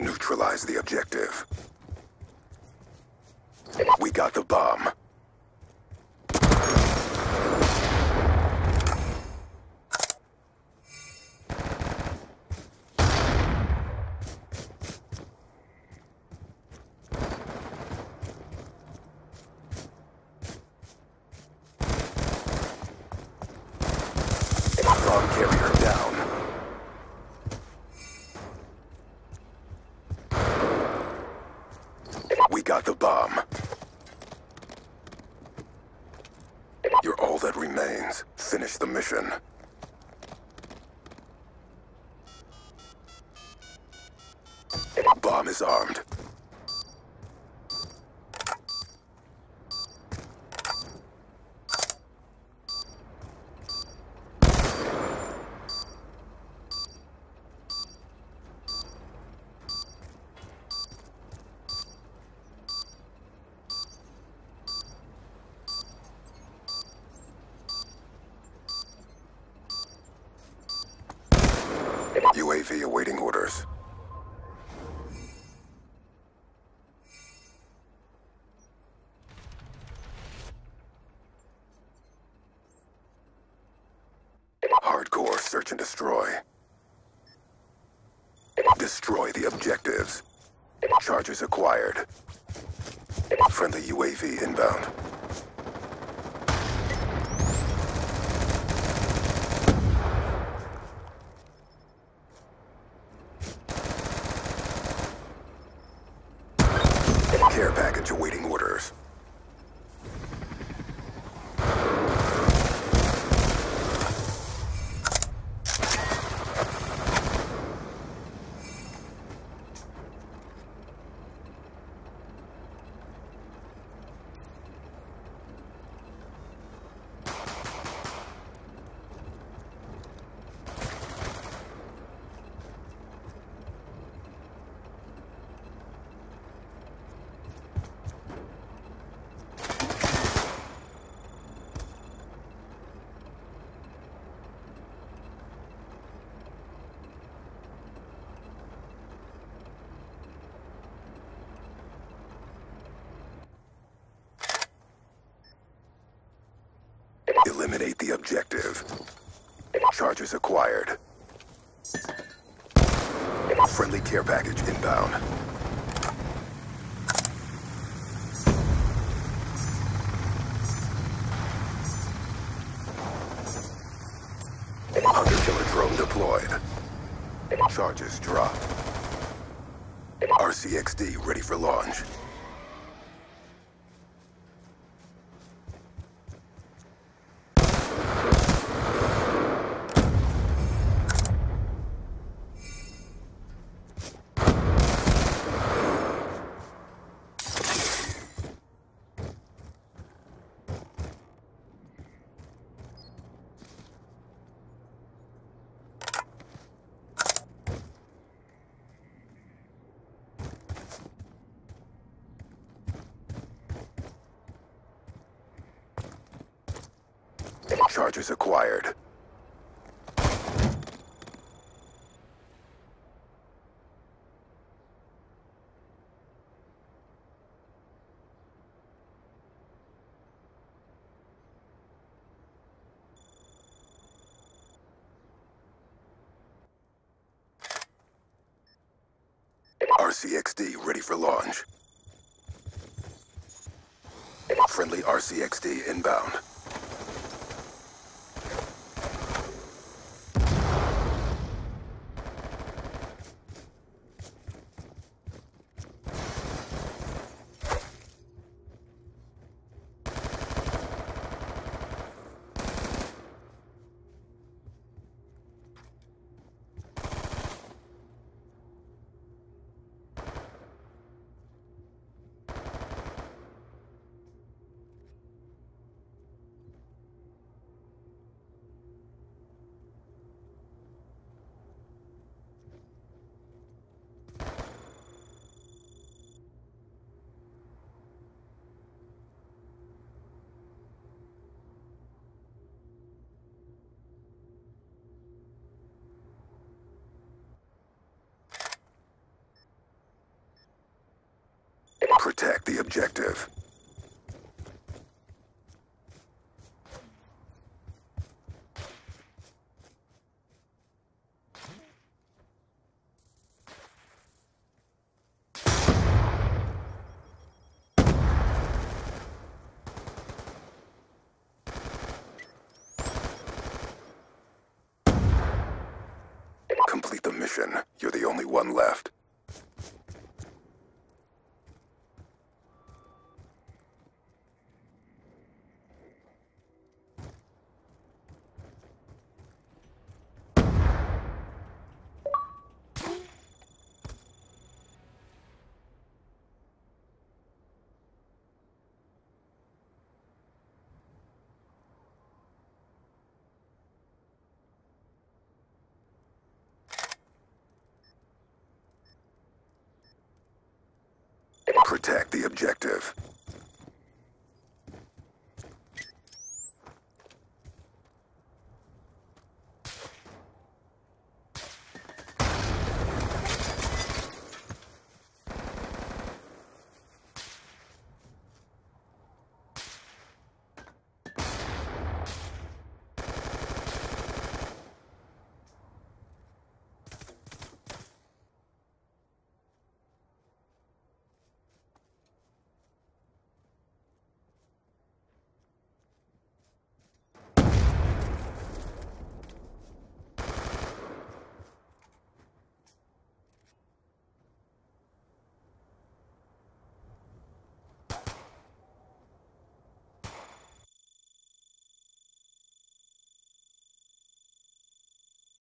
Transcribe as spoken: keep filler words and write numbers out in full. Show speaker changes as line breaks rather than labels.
Neutralize the objective. We got the bomb. Bomb carrier down. We got the bomb. You're all that remains. Finish the mission. Bomb is armed. U A V awaiting orders. Hardcore search and destroy. Destroy the objectives. Charges acquired. Friendly U A V inbound. Care package awaiting orders. Eliminate the objective. Charges acquired. Friendly care package inbound. Hunter killer drone deployed. Charges dropped. R C X D ready for launch. Charges acquired. R C X D ready for launch. Friendly R C X D inbound. Protect the objective. Complete the mission. You're the only one left. Protect the objective.